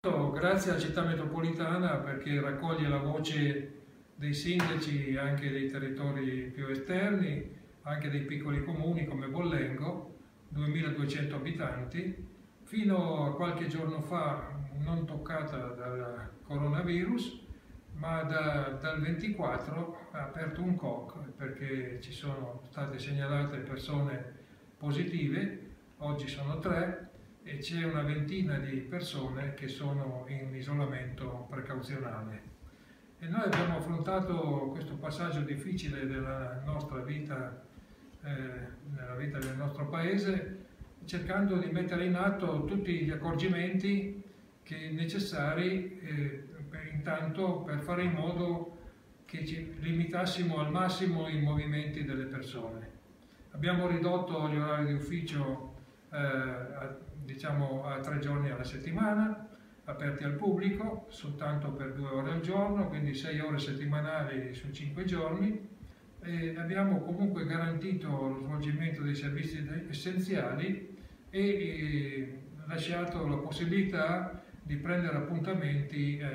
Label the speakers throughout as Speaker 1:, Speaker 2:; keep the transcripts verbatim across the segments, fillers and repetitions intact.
Speaker 1: Grazie alla città metropolitana perché raccoglie la voce dei sindaci anche dei territori più esterni, anche dei piccoli comuni come Bollengo, duemiladuecento abitanti, fino a qualche giorno fa non toccata dal coronavirus, ma da, dal ventiquattro ha aperto un C O C perché ci sono state segnalate persone positive, oggi sono tre, e c'è una ventina di persone che sono in isolamento precauzionale. E noi abbiamo affrontato questo passaggio difficile della nostra vita, eh, nella vita del nostro paese, cercando di mettere in atto tutti gli accorgimenti che necessari eh, per, intanto per fare in modo che ci limitassimo al massimo i movimenti delle persone. Abbiamo ridotto gli orari di ufficio eh, a diciamo a tre giorni alla settimana, aperti al pubblico, soltanto per due ore al giorno, quindi sei ore settimanali su cinque giorni. E abbiamo comunque garantito lo svolgimento dei servizi essenziali e, e lasciato la possibilità di prendere appuntamenti eh,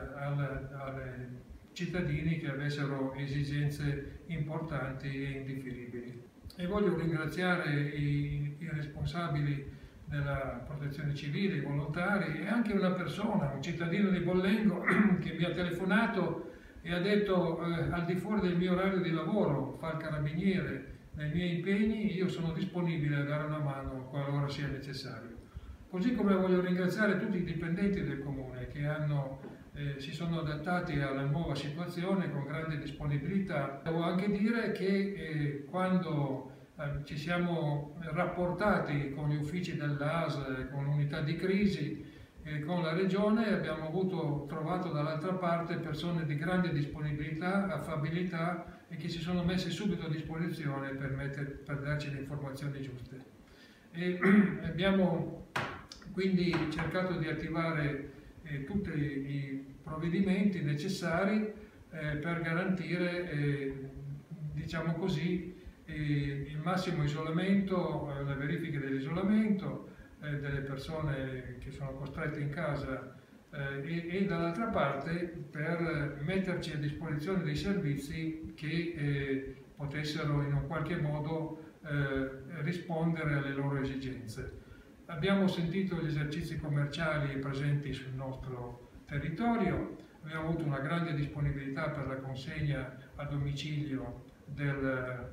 Speaker 1: ai cittadini che avessero esigenze importanti e indifferibili. E voglio ringraziare i, i responsabili della protezione civile, i volontari e anche una persona, un cittadino di Bollengo che mi ha telefonato e ha detto eh, al di fuori del mio orario di lavoro, fa il carabiniere, nei miei impegni io sono disponibile a dare una mano qualora sia necessario. Così come voglio ringraziare tutti i dipendenti del comune che hanno, eh, si sono adattati alla nuova situazione con grande disponibilità. Devo anche dire che eh, quando ci siamo rapportati con gli uffici dell'A S L, con l'unità di crisi e con la regione, abbiamo avuto, trovato dall'altra parte persone di grande disponibilità, affabilità e che si sono messe subito a disposizione per, mettere, per darci le informazioni giuste. E abbiamo quindi cercato di attivare eh, tutti i provvedimenti necessari eh, per garantire, eh, diciamo così, E il massimo isolamento, la verifica dell'isolamento eh, delle persone che sono costrette in casa eh, e, e dall'altra parte per metterci a disposizione dei servizi che eh, potessero in un qualche modo eh, rispondere alle loro esigenze. Abbiamo sentito gli esercizi commerciali presenti sul nostro territorio, abbiamo avuto una grande disponibilità per la consegna a domicilio Del,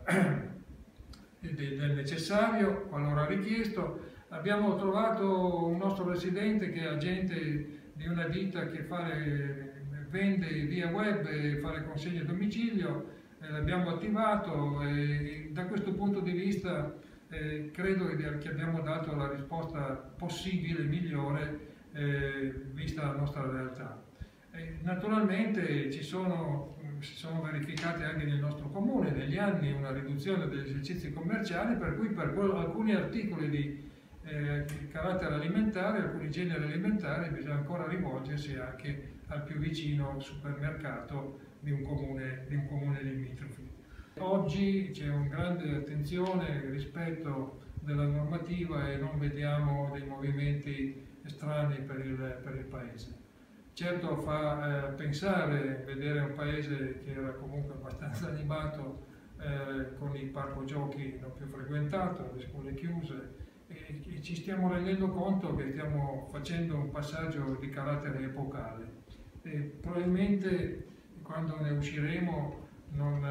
Speaker 1: del necessario qualora richiesto. Abbiamo trovato un nostro residente che è agente di una ditta che fare, vende via web e fa le consegne a domicilio, eh, l'abbiamo attivato e da questo punto di vista eh, credo che abbiamo dato la risposta possibile, migliore, eh, vista la nostra realtà. E naturalmente ci sono, si sono verificate anche nel nostro comune negli anni una riduzione degli esercizi commerciali, per cui per alcuni articoli di, eh, di carattere alimentare, alcuni generi alimentari, bisogna ancora rivolgersi anche al più vicino supermercato di un comune, di un comune limitrofi. Oggi c'è una grande attenzione rispetto della normativa e non vediamo dei movimenti strani per il, per il Paese. Certo fa eh, pensare vedere un paese che era comunque abbastanza animato eh, con il parco giochi non più frequentato, le scuole chiuse e, e ci stiamo rendendo conto che stiamo facendo un passaggio di carattere epocale e probabilmente quando ne usciremo non,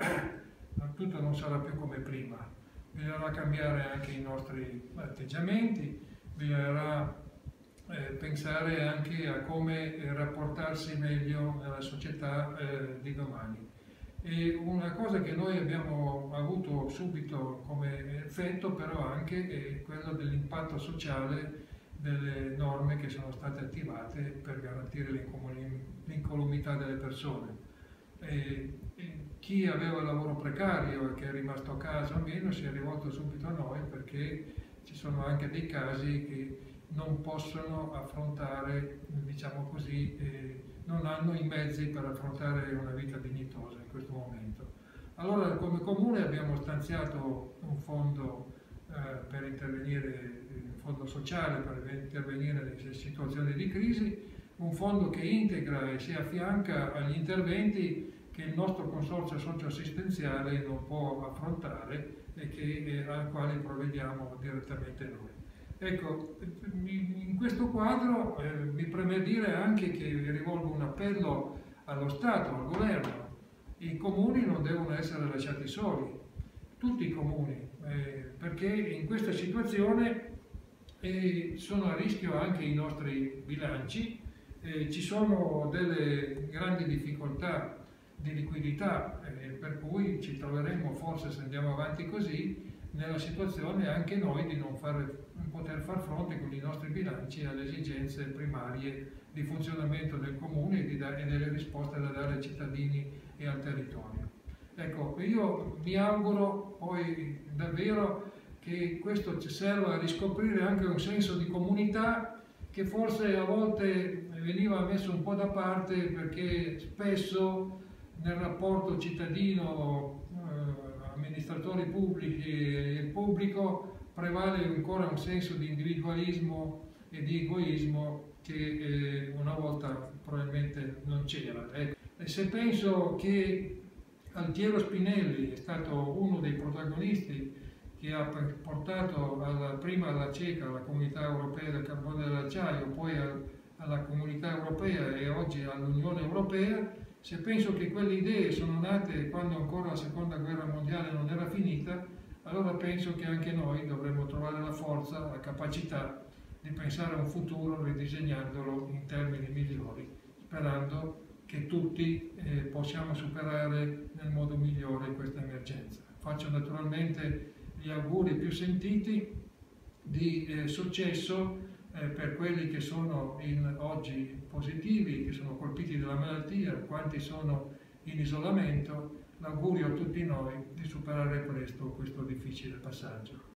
Speaker 1: eh, tutto non sarà più come prima, bisognerà cambiare anche i nostri atteggiamenti, bisognerà Eh, pensare anche a come eh, rapportarsi meglio nella società eh, di domani. E una cosa che noi abbiamo avuto subito come effetto però anche è quello dell'impatto sociale delle norme che sono state attivate per garantire l'incolumità delle persone. E, e chi aveva lavoro precario e che è rimasto a casa o meno si è rivolto subito a noi perché ci sono anche dei casi che non possono affrontare, diciamo così, eh, non hanno i mezzi per affrontare una vita dignitosa in questo momento. Allora come comune abbiamo stanziato un fondo eh, per intervenire il fondo sociale, per intervenire in situazioni di crisi, un fondo che integra e si affianca agli interventi che il nostro consorzio socio-assistenziale non può affrontare e che, eh, ai quali provvediamo direttamente noi. Ecco, in questo quadro eh, mi preme dire anche che rivolgo un appello allo Stato, al Governo. I comuni non devono essere lasciati soli, tutti i comuni, eh, perché in questa situazione eh, sono a rischio anche i nostri bilanci, eh, ci sono delle grandi difficoltà di liquidità, eh, per cui ci troveremo forse, se andiamo avanti così, nella situazione anche noi di non fare, poter far fronte con i nostri bilanci alle esigenze primarie di funzionamento del comune e, di dare, e delle risposte da dare ai cittadini e al territorio. Ecco, io mi auguro poi davvero che questo ci serva a riscoprire anche un senso di comunità che forse a volte veniva messo un po' da parte, perché spesso nel rapporto cittadino, eh, amministratori pubblici e il pubblico prevale ancora un senso di individualismo e di egoismo che eh, una volta probabilmente non c'era. Ecco. E se penso che Altiero Spinelli è stato uno dei protagonisti che ha portato alla, prima alla CECA, alla Comunità Europea del Carbone e dell'Acciaio, poi al, alla Comunità Europea e oggi all'Unione Europea, se penso che quelle idee sono nate quando ancora la Seconda Guerra Mondiale non era finita, allora penso che anche noi dovremmo trovare la forza, la capacità di pensare a un futuro ridisegnandolo in termini migliori, sperando che tutti eh, possiamo superare nel modo migliore questa emergenza. Faccio naturalmente gli auguri più sentiti di eh, successo eh, per quelli che sono in, oggi positivi, che sono colpiti dalla malattia, quanti sono in isolamento. L'augurio a tutti noi di superare presto questo difficile passaggio.